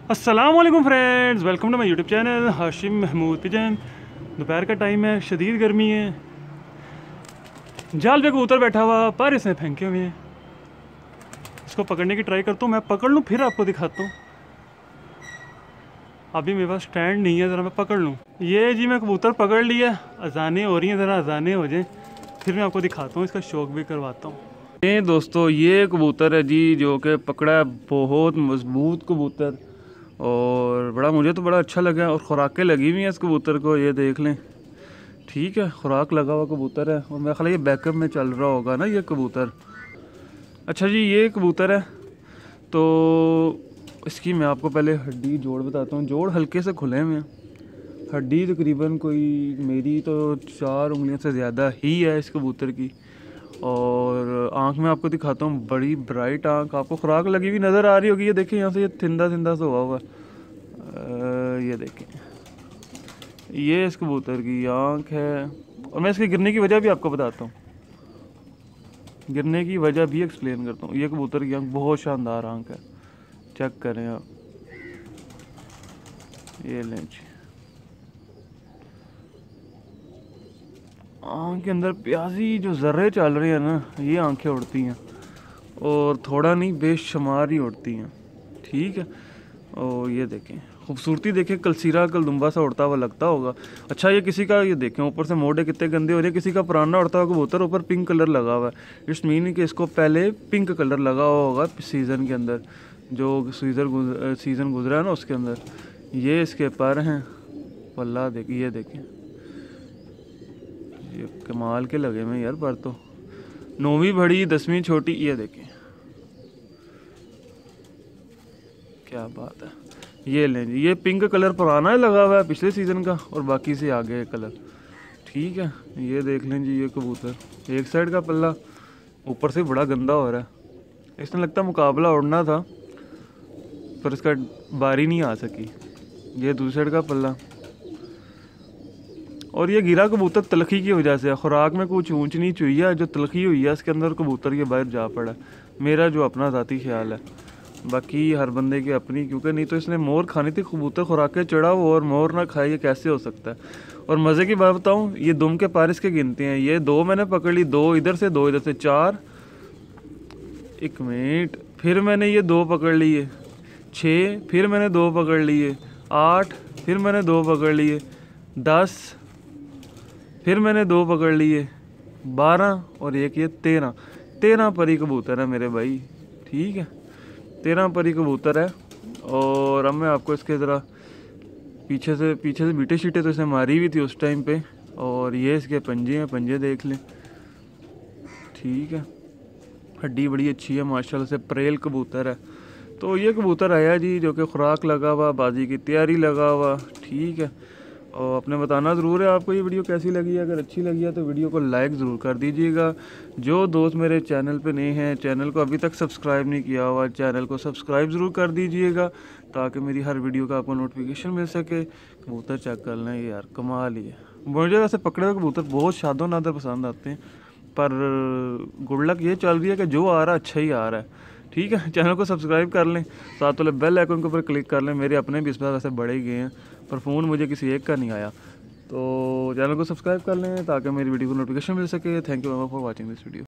अस्सलाम वालेकुम friends, welcome to my YouTube channel Hashim Mahmood pigeon. दोपहर का टाइम है, शदीद गर्मी है। जाल पे कबूतर बैठा हुआ, पर इसने फेंके हुए हैं। इसको पकड़ने की ट्राई करता हूँ, मैं पकड़ लूँ फिर आपको दिखाता हूँ। अभी मेरे पास स्टैंड नहीं है, ज़रा मैं पकड़ लूँ। ये जी मैं कबूतर पकड़ लिया, अजानें हो रही हैं, ज़रा अजानें हो जाएँ फिर मैं आपको दिखाता हूँ, इसका शौक भी करवाता हूँ। ये दोस्तों ये कबूतर है जी जो कि पकड़ा है, बहुत मजबूत कबूतर और मुझे तो बड़ा अच्छा लगा। और खुराकें लगी हुई हैं इस कबूतर को, ये देख लें। ठीक है, खुराक लगा हुआ कबूतर है और मेरा ख्याल ये बैकअप में चल रहा होगा ना ये कबूतर। अच्छा जी, ये कबूतर है तो इसकी मैं आपको पहले हड्डी जोड़ बताता हूँ। जोड़ हल्के से खुले हुए हैं, हड्डी तकरीबन कोई मेरी तो 4 उंगलियों से ज़्यादा ही है इस कबूतर की। और आँख में आपको दिखाता हूँ, बड़ी ब्राइट आँख, आपको खुराक लगी हुई नज़र आ रही होगी। ये देखिए यहाँ से ये थिंदा थिंदा सा हुआ ये देखें, ये इस कबूतर की आँख है। और मैं इसके गिरने की वजह भी आपको बताता हूँ, गिरने की वजह भी एक्सप्लेन करता हूँ। ये कबूतर की आँख बहुत शानदार आँख है, चेक करें आप। ये लें जी, आँख के अंदर प्याजी जो जर्रे चल रहे हैं ना, ये आंखें उड़ती हैं और थोड़ा नहीं बेशुमार ही उड़ती हैं। ठीक है, और ये देखें खूबसूरती देखें, कलसीरा कलदुम्बा सा उड़ता हुआ लगता होगा। अच्छा ये किसी का, ये देखें ऊपर से मोड़े कितने गंदे हो रहे हैं। किसी का पुराना उड़ता हुआ कबूतर, ऊपर पिंक कलर लगा हुआ है। इट्स मीन कि इसको पहले पिंक कलर लगा हुआ होगा सीज़न के अंदर, जो सीज़न गुजरा है ना उसके अंदर। ये इसके पर हैं, पल्ला देखिए, ये देखें, ये कमाल के लगे में यार पर तो। 9वीं बड़ी 10वीं छोटी, ये देखें क्या बात है। ये लें जी, ये पिंक कलर पुराना लगा हुआ है पिछले सीज़न का और बाकी से आगे कलर। ठीक है, ये देख लें जी, ये कबूतर एक साइड का पल्ला ऊपर से बड़ा गंदा हो रहा है। इसने लगता मुकाबला उड़ना था पर इसका बारी नहीं आ सकी। ये दूसरी साइड का पल्ला। और ये गिरा कबूतर तलखी की वजह से, खुराक में कुछ ऊंच नीच हुई है, जो तलखी हुई है इसके अंदर कबूतर के बाहर जा पड़ा। मेरा जो अपना ज़ाती ख्याल है, बाकी हर बंदे की अपनी, क्योंकि नहीं तो इसने मोर खानी थी, कबूतर खुराकें चढ़ा हो और मोर ना खाए, ये कैसे हो सकता है। और मज़े की बात बताऊँ, ये दुम के पारिस के गिनते हैं। ये 2 मैंने पकड़ ली, 2 इधर से 2 इधर से, 4, 1 मिनट, फिर मैंने ये 2 पकड़ लिए, 6, फिर मैंने 2 पकड़ लिए, 8, फिर मैंने 2 पकड़ लिए, 10, फिर मैंने 2 पकड़ लिए, 12 और एक ये 13 परी कबूतर है मेरे भाई। ठीक है, 13 परी कबूतर है। और अब मैं आपको इसके ज़रा पीछे से बीटे शीटे तो इसने मारी हुई थी उस टाइम पे। और ये इसके पंजे हैं, पंजे देख लें। ठीक है, हड्डी बड़ी अच्छी है माशाल्लाह से, परेल कबूतर है। तो ये कबूतर आया जी जो कि खुराक लगा हुआ, बाजी की तैयारी लगा हुआ। ठीक है, और आपने बताना ज़रूर है आपको ये वीडियो कैसी लगी है। अगर अच्छी लगी है तो वीडियो को लाइक ज़रूर कर दीजिएगा। जो दोस्त मेरे चैनल पे नए हैं, चैनल को अभी तक सब्सक्राइब नहीं किया हुआ, चैनल को सब्सक्राइब ज़रूर कर दीजिएगा ताकि मेरी हर वीडियो का आपको नोटिफिकेशन मिल सके। कबूतर चेक कर लें यार, कमाल ही है। मुझे वैसे पकड़े हुए कबूतर बहुत शादो नादर पसंद आते हैं, पर गुड लक ये चल रही है कि जो आ रहा है अच्छा ही आ रहा है। ठीक है, चैनल को सब्सक्राइब कर लें, साथ वाले बेल आइकन के ऊपर क्लिक कर लें। मेरे अपने भी इस बार वैसे बड़े ही गए हैं पर फ़ोन मुझे किसी एक का नहीं आया, तो चैनल को सब्सक्राइब कर लें ताकि मेरी वीडियो को नोटिफिकेशन मिल सके। Thank you for watching this video.